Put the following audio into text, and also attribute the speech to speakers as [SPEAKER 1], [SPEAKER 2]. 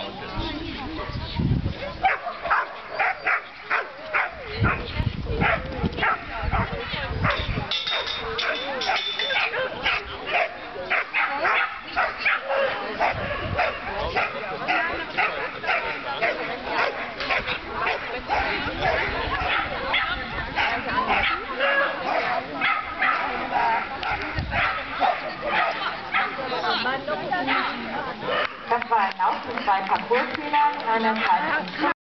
[SPEAKER 1] Das war ein Lauf mit 2 Parcoursfehlern, einer falschen